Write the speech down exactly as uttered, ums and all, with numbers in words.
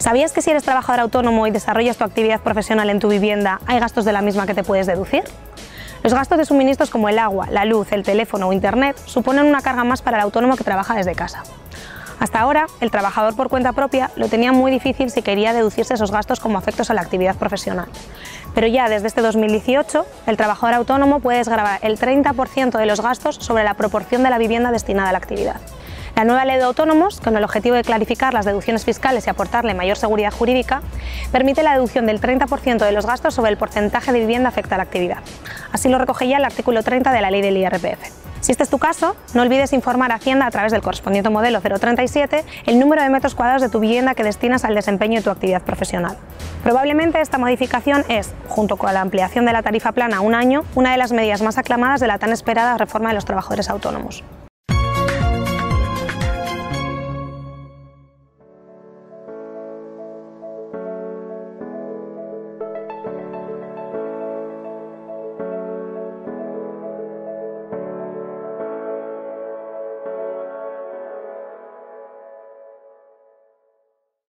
¿Sabías que si eres trabajador autónomo y desarrollas tu actividad profesional en tu vivienda, hay gastos de la misma que te puedes deducir? Los gastos de suministros como el agua, la luz, el teléfono o internet suponen una carga más para el autónomo que trabaja desde casa. Hasta ahora, el trabajador por cuenta propia lo tenía muy difícil si quería deducirse esos gastos como afectos a la actividad profesional. Pero ya desde este dos mil dieciocho, el trabajador autónomo puede desgravar el treinta por ciento de los gastos sobre la proporción de la vivienda destinada a la actividad. La nueva Ley de Autónomos, con el objetivo de clarificar las deducciones fiscales y aportarle mayor seguridad jurídica, permite la deducción del treinta por ciento de los gastos sobre el porcentaje de vivienda afecta a la actividad. Así lo recoge ya el artículo treinta de la Ley del I R P F. Si este es tu caso, no olvides informar a Hacienda a través del correspondiente modelo cero treinta y siete el número de metros cuadrados de tu vivienda que destinas al desempeño de tu actividad profesional. Probablemente esta modificación es, junto con la ampliación de la tarifa plana a un año, una de las medidas más aclamadas de la tan esperada reforma de los trabajadores autónomos.